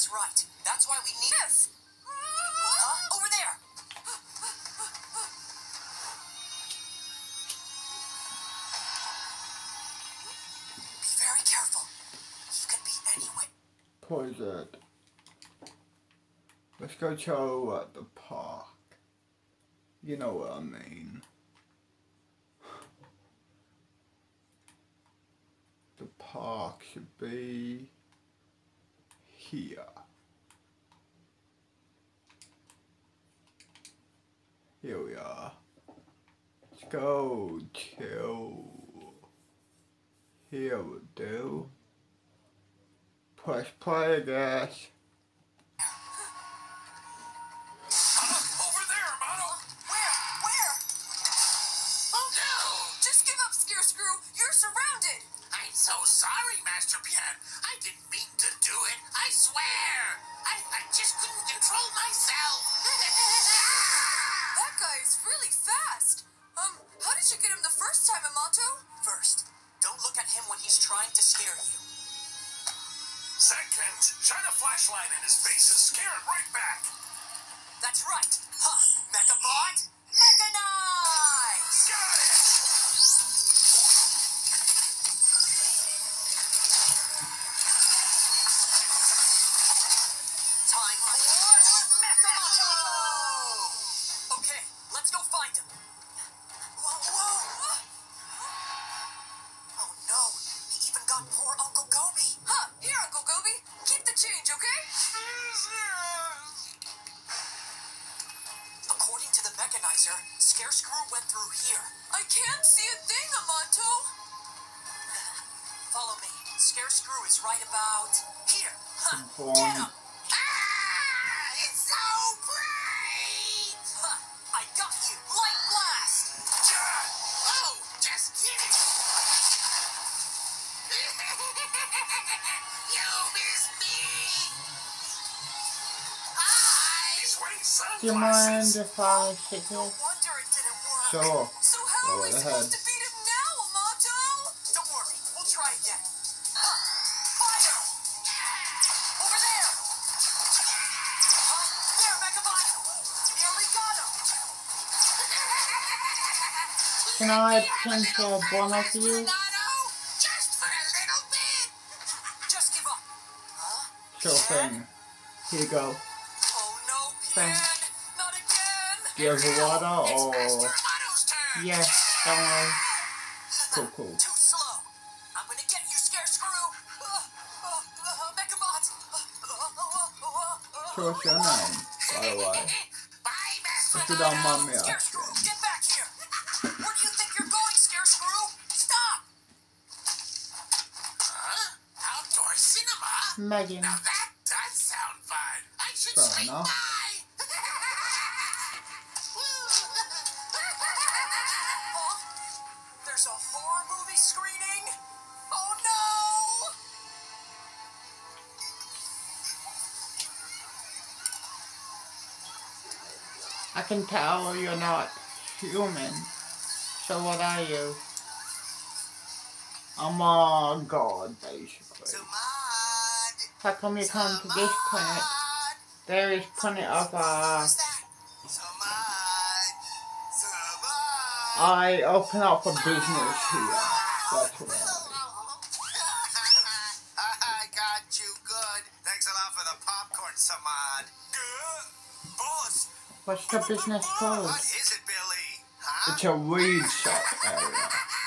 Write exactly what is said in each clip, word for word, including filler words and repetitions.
That's right. That's why we need this. Uh, over there. Be very careful. He could be anywhere. Poison. Let's go chill at the park. You know what I mean. The park should be here. Here we are. Let's go chill. Here we do. Press play, I guess. Over there, Mono! Where? Where? Oh no! Just give up, Scarescrew. You're surrounded. I'm so sorry, Master Pian. I didn't mean to do it. I swear. I, I just couldn't control myself. That guy is really fast. Um, how did you get him the first time, Amato? First, don't look at him when he's trying to scare you. Second, shine a flashlight in his face and scare him right back. That's right. Huh. Mechabot, Mechanize! Got it! Time for Mechamoto! Okay, let's go find him. Whoa, whoa! Oh no, he even got poor Uncle Gobi. Huh, here, Uncle Gobi. Keep the change, okay? According to the mechanizer, Scarescrew went through here. I can't see a thing, Amato. Follow me. Scarescrew is right about here. Huh. Get him. Ah! It's so bright! Huh. I got you. Light blast. Oh, just kidding. You missed me. He's wearing Do you mind sunglasses. if I sit No here? wonder it didn't work. Sure. So how Go are we ahead. supposed to beat him now, Amato? Don't worry. We'll try again. Huh. Fire! Over there! Huh? There, Mechabot! Nearly got him! Can I pinch a one of you? Just for a little bit. Just give up. Huh? Sure thing. Here you go. Oh no, Pian! Thanks. Not again! Do you have a water It's or? Master Mono's turn. Yes, don't worry. Cool, cool. Too slow. I'm gonna get you, Scarescrew. Uh, uh, uh, Mechabot. So what's your name, by the way? Bye, Master If you don't mind me Scarescrew, asking. get back here. Where do you think you're going, Scarescrew? Stop. Huh? Outdoor cinema? Megan. Now that does sound fun. I should Fair swing enough. by. Huh? There's a horror movie screening? Oh no! I can tell you're not human. So what are you? I'm a god, basically. Samad! How come you come to this planet? There is plenty of, uh... Samad! Samad! I open up a business here. That's why. I got you good. Thanks a lot for the popcorn, Samad. Good. Boss, What's the business called? what is it, Billy? Huh? It's a weed shop area. I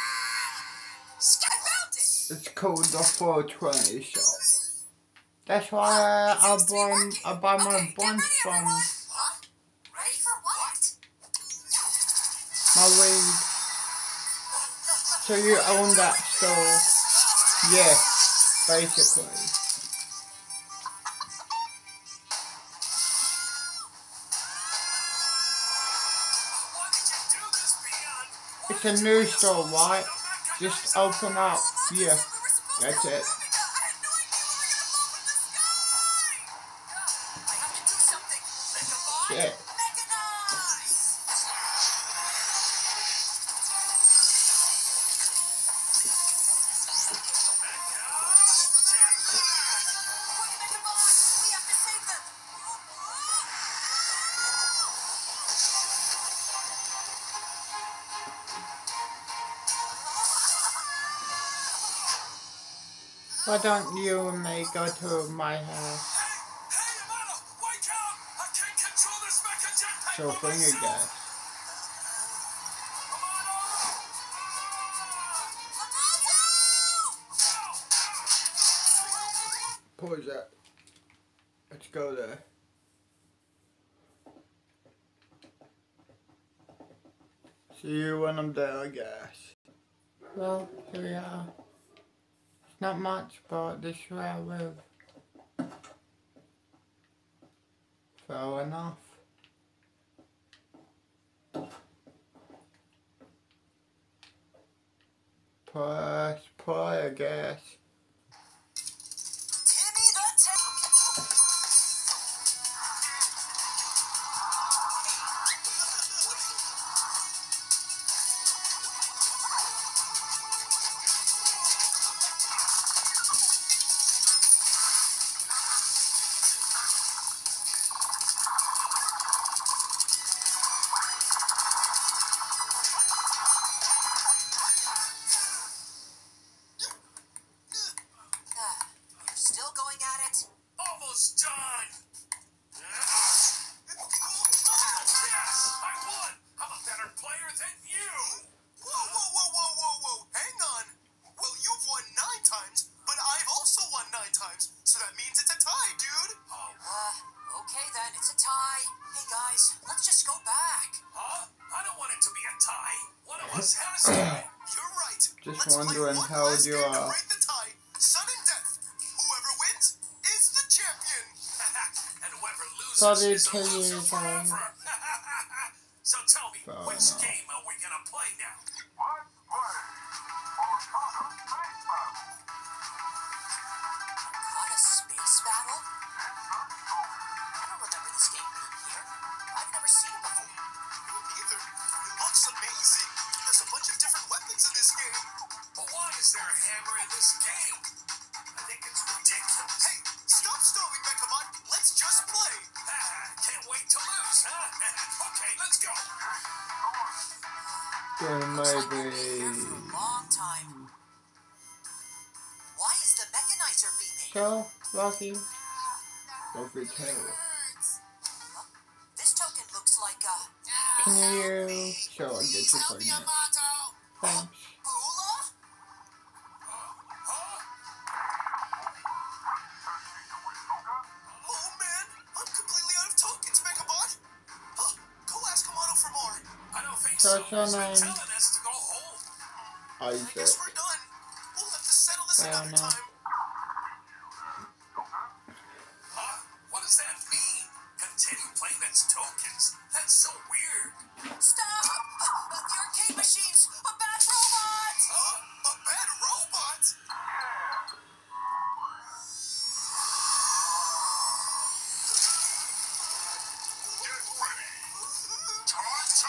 found it! It's called the four twenty shop. That's why I buy, I buy my Okay, get bunch ready, from everyone. What? Ready for what? my weed. So you own that store? Yeah, basically. Why did you do this, Pian? It's a new store, right? Just open up. Yeah, that's it. Shit. Why don't you and me go to my house? Hey, hey, Yamato, wake up! I can't control this mecha jetpack So by bring it, myself! guys. Pause that. Let's go there. See you when I'm there, I guess. Well, here we are. It's not much, but this is where I live. Fair enough. Press play, I guess. Timmy the Tank! You're still going at it? Almost done! Yes! I won! I'm a better player than you! Whoa, whoa, whoa, whoa, whoa, whoa! Hang on! Well, you've won nine times, but I've also won nine times, so that means it's a tie, dude! Oh, Uh, okay then, it's a tie. Hey guys, let's just go back. huh? I don't want it to be a tie. One of us has to win. You're right. Just Let's play wondering one how last you game to are. break the tie. Sun and death. Whoever wins is the champion. And whoever loses Sorry is a to you, loser Tom. forever. So tell me, Fair which enough. game are we gonna play now? Caught a space battle? I don't remember this game being here. I've never seen it before. Me neither. It looks amazing. There's a bunch of different weapons in this game. But why is there a hammer in this game? I think it's ridiculous. Hey, stop stalling, Mechamon. Let's just play. Can't wait to lose, huh? Okay, let's go. There Looks like may we'll be here for be. a long time. Why is the mechanizer beaming? So, Rocky. Rocky tail. This token looks like a... Can you show I get you Help me, pregnant? Yamato! Thanks. Bula? Oh man, I'm completely out of tokens, Megabot! Huh, go ask Amano for more. I don't think So so. it's your He's been name. telling us to go home. I guess Isaac. we're done. We'll have to settle this Fair another enough. time. Huh? What does that mean? Continue playing its tokens? That's so weird. Stop! Uh, the arcade machines! A bad robot! Huh? A bad robot? Get ready. Time to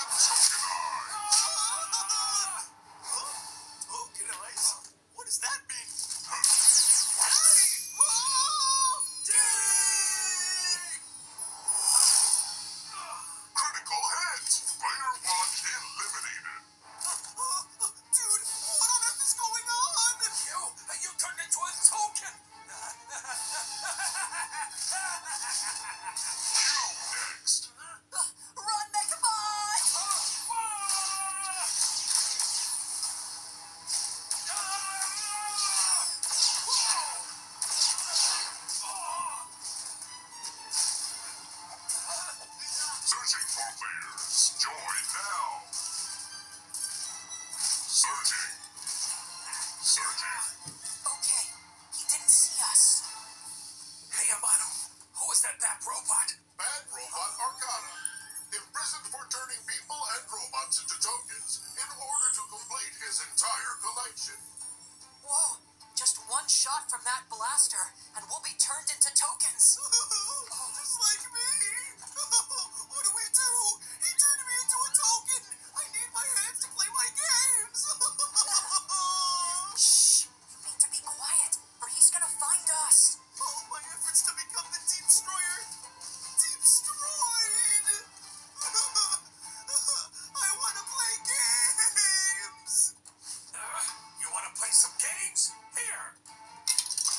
tokenize. Huh? Tokenize? What does that mean? Hey! Oh! Ding! Critical hit. Player one eliminated. Dude, what on earth is going on? You, you turned into a token. You next. Run, Megabot! Searching for players. Join now. Searching. Searching. Okay, he didn't see us. Hey, Amano. Who is that bad robot? Bad Robot Arcana, imprisoned for turning people and robots into tokens in order to complete his entire collection. Whoa, just one shot from that blaster, and we'll be turned into tokens. Just like me. What do we do? He turned me into a token. I need my hands to play my games. Shh, you need to be quiet, or he's gonna find us. All my efforts to become the Deep Destroyer destroyed. I want to play games. Uh, you want to play some games? Here.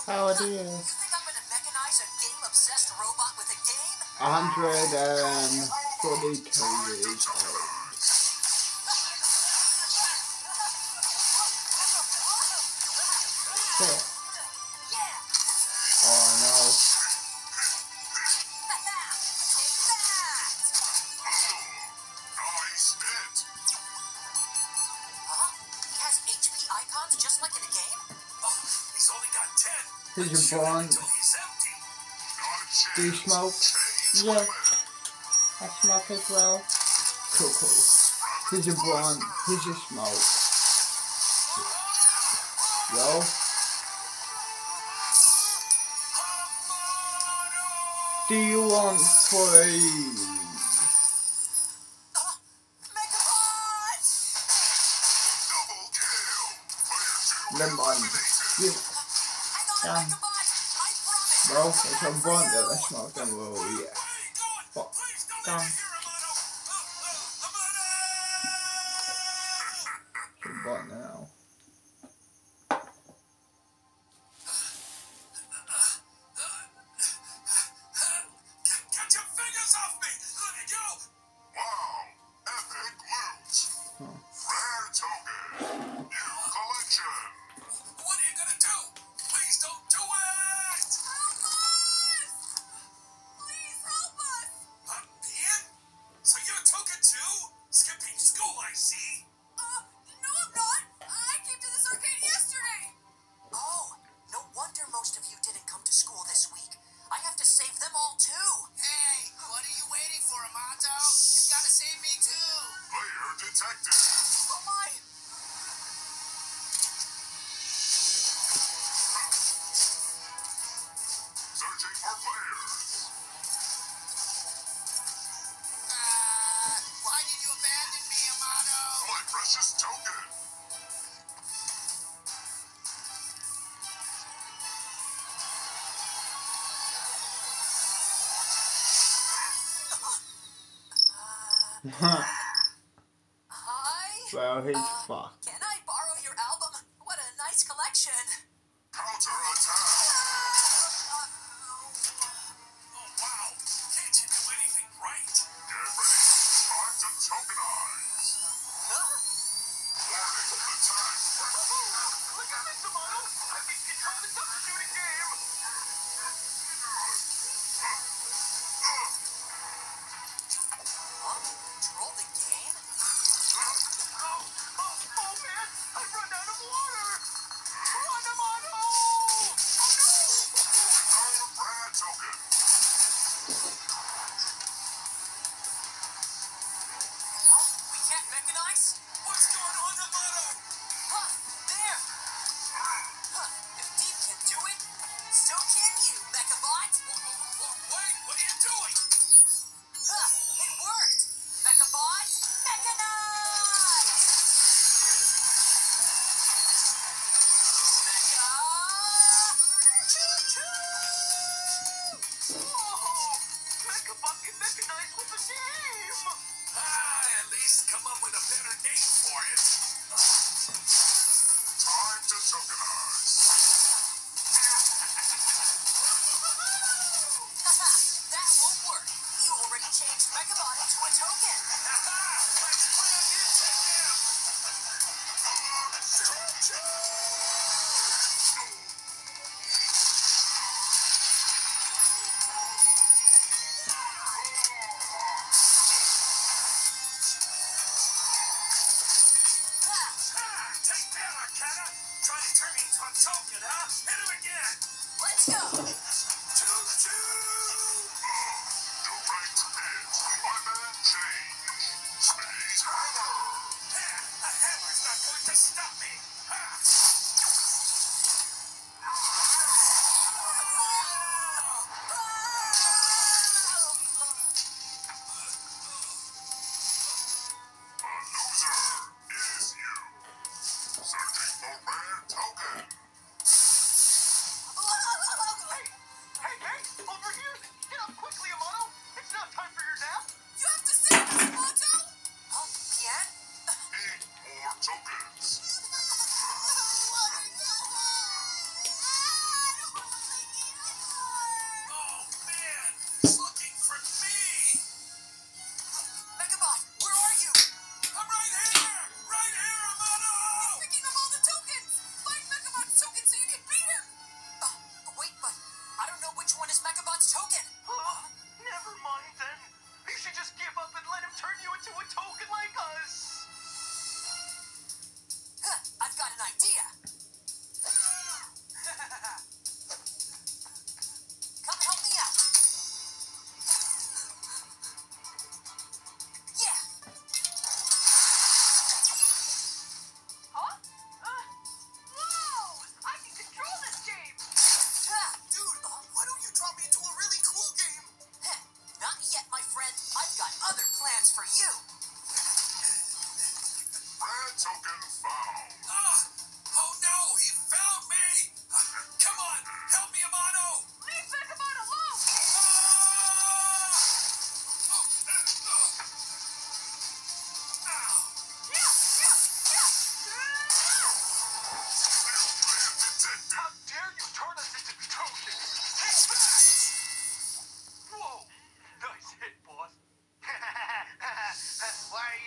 How it You is. think I'm gonna mechanize a game-obsessed robot with a game? one hundred forty-two years old. Shit. Yeah. Oh no. Take that. Nice hit. Huh? He has H P icons just like in a game? Oh, he's only got ten. Here's Let's your shoot him bond. until he's empty. Not a chance. Do you smoke? Change Yeah. weapon. I smoke as well. Cool, cool. Here's your blunt. Here's your smoke. Yo. Do you want free? Uh, Megabot! Double kill. Player two Them bun. eliminated. You. Hang on, Damn. Megabot! I promise! Bro, I'll it's come a back for blunt you. that I smoked them. Oh, yeah. Where are you going? Fuck. Please don't Damn. let me hear Amato. Uh, uh, Amato! It's a blunt now. Get your fingers off me! Let me go! Wow. Epic loot. Huh. Rare token. New collection. What are you gonna do? Please don't do it! Help us! Please help us! Uh, Ian? So you're a token too? Skipping school, I see. Uh, no I'm not! I came to this arcade yesterday! Oh, no wonder most of you didn't come to school this week. I have to save them all too! Hey, what are you waiting for, Amato? You've gotta save me too. Player detected. Oh my! Searching for players. Uh, why did you abandon me, Amato? My precious token. Hi? Well, he's Uh, fucked. Can I borrow your album? What a nice collection! Counter attack. Oh, wow. Can't you do anything right? Get ready. Time to tokenize. Huh? Warning. Attack. Look at this, Amato. I've been controlling the duck shooting game. Huh? Control the game? Oh, oh, oh, man. I've run out of water. Run, Amato! Our Brad token. Well, we can't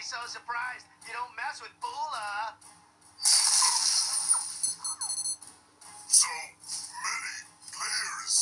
so surprised you don't mess with Bula. So many players.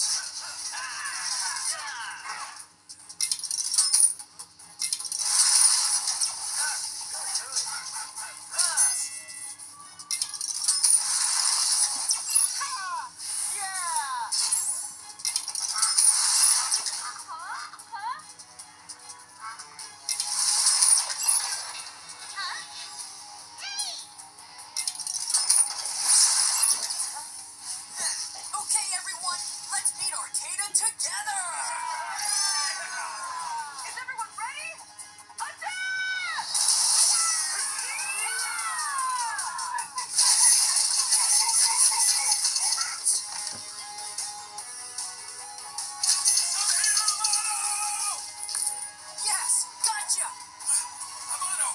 Okay, everyone, let's beat Arcata together! Is everyone ready? Attack! Yes, gotcha! Amano!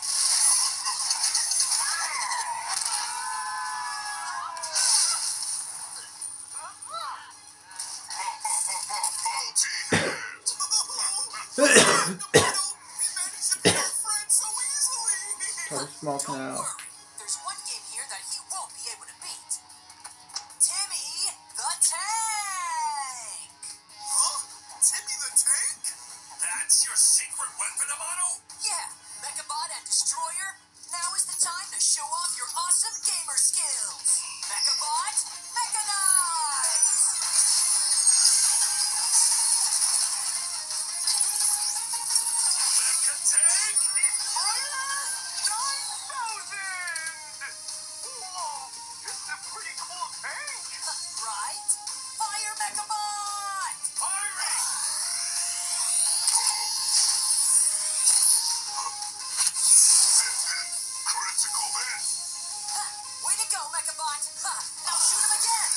Start smoking Don't out. worry, there's one game here that he won't be able to beat. Timmy the Tank! Huh? Timmy the Tank? That's your secret weapon, Amano? Yeah, Mechabot and Destroyer, now is the time to show off your awesome gamer skills. Mechabot, Mechanize! Mecha Tank? Destroyer nine thousand! Whoa, this is a pretty cool tank! Right? Fire Mechabot! Firing! Critical hit. Ha, way to go, Mechabot! Ha, now shoot him again!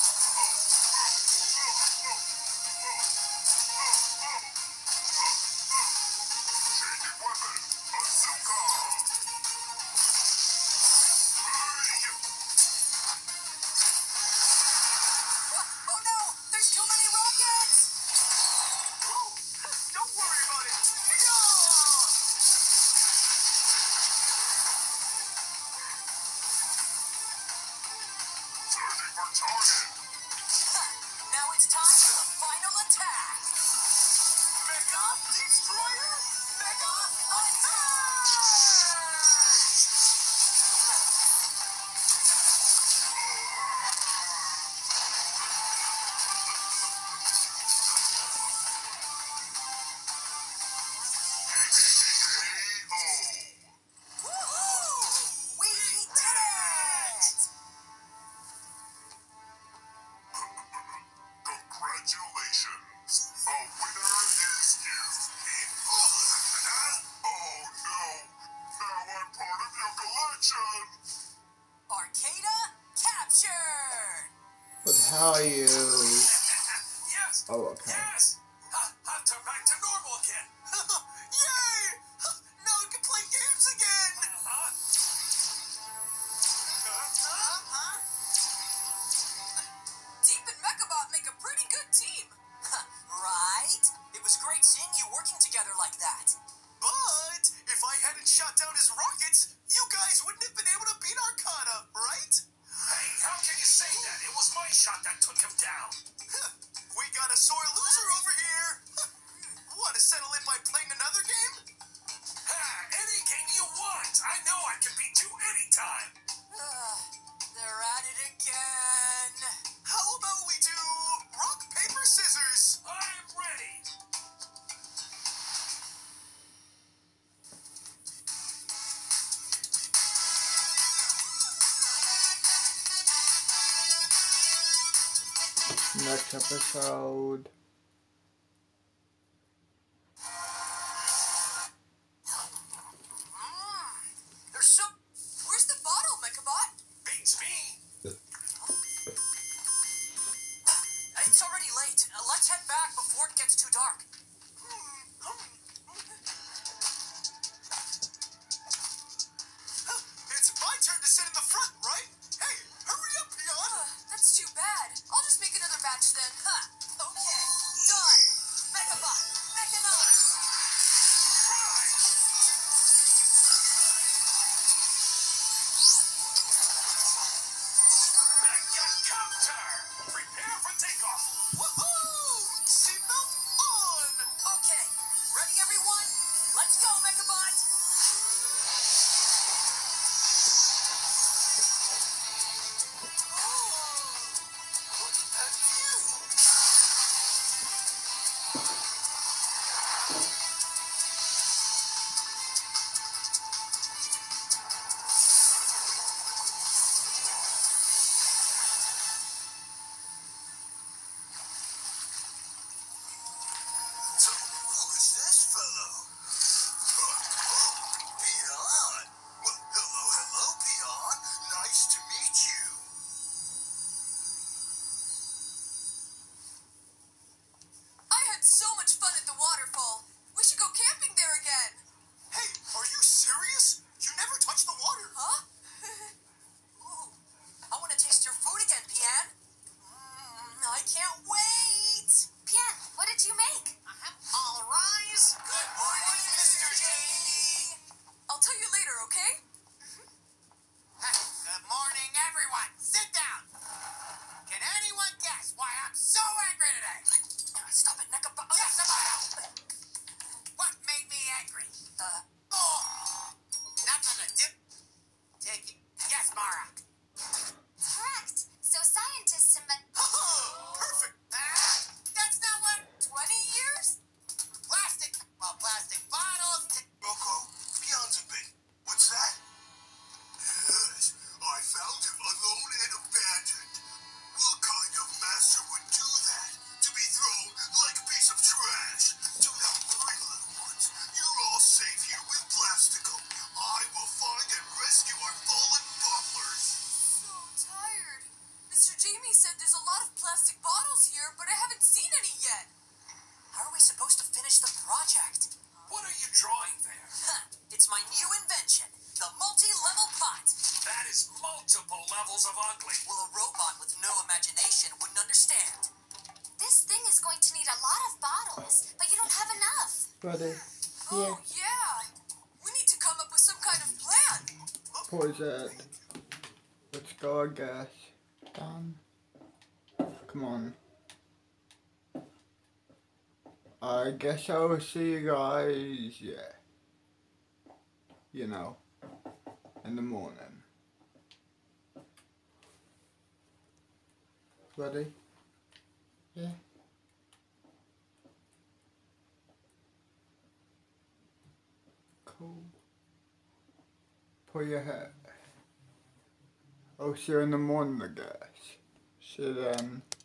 Changing weapon. Bazooka. Oh no! There's too many rockets! Don't worry about it! Searching for target. Now it's time for the final attack! Mega Destroyer! Mega Woohoo! We did it! Congratulations. A winner is you. Oh no. Now I'm part of your collection. Arcata captured! But how you? Yes! Oh, okay. Yes! Ha, I've turned back to normal again! Yay! Now we can play games again! Uh-huh. Huh? Deep and Mechabot make a pretty good team. Right? It was great seeing you working together like that. But if I hadn't shot down his rockets, you guys wouldn't have been able to beat Arcata, right? Hey, how can you say that? It was my shot that took him down. We got a sore loser over here. Want to settle in by playing another game? Ha, any game you want. I know I can beat you anytime. Uh, they're at it again. How about we do rock, paper, scissors? I'm ready. Next episode. There's so... Where's the bottle, Mechabot? Beats me. It's already late. Uh, let's head back before it gets too dark. It's my turn to sit in the front, right? Hey, hurry up, Peon. Uh, that's too bad. I'll just make another batch then. Huh. Okay. okay? Good morning, everyone. Sit down. Can anyone guess why I'm so angry today? Stop it, Nekaba. Yes, Amaya. What made me angry? Uh, oh, nothing to dip. Take it. Yes, Mara. Correct. So scientists and men- Perfect. Ah, that's not what. Twenty years? Plastic. Well, plastic bottles. T- Rocco, beyond a bit. What's that? Yes, I found him alone and abandoned. What kind of master would do that? To be thrown like a piece of trash? Do not worry, little ones. You're all safe here with Plastico. I will find and rescue our fallen bottlers. So tired. Mister Jamie said there's a lot of plastic bottles here, but I haven't seen any yet. How are we supposed to finish the project? What are you drawing there? It's my new invention, the multi-level pot. That is multiple levels of ugly. Well, a robot with no imagination wouldn't understand. this thing is going to need a lot of bottles, but you don't have enough. Buddy. Oh, yeah. We need to come up with some kind of plan. Pause it. Let's go, I guess. Done. Come on. I guess I'll see you guys, yeah. You know, in the morning. Ready? Yeah. Cool. Pull your hat. I'll see you in the morning, I guess. See you then.